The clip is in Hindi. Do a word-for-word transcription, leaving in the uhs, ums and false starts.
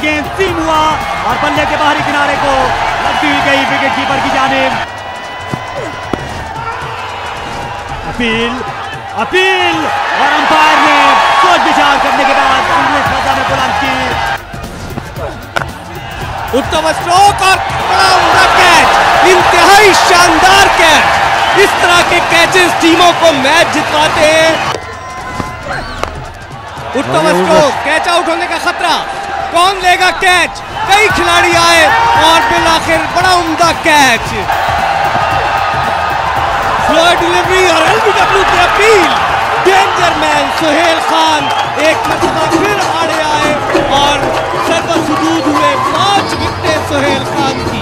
गेंद सीम हुआ और बल्ले के बाहरी किनारे को लगती गई विकेट कीपर की जानिब। अपील अपील और अंपायर ने सोच विचार करने के बाद इंग्लिश भाषा में बुलंद की। उत्तम स्ट्रोक और बड़ा उम्दा कैच, इंतहाई शानदार कैच। इस तरह के कैचेस टीमों को मैच जितवाते हैं। उत्तम स्ट्रोक, कैच आउट होने का खतरा, कौन लेगा कैच? कई खिलाड़ी आए और फिर आखिर बड़ा उम्दा कैच। स्लो डिलीवरी और एलबीडब्ल्यू की appeal. Danger man Sohail Khan एक मरतबा फिर आड़े आए और सर्वसुदूद हुए। पांच विकेटें सुहेल खान की।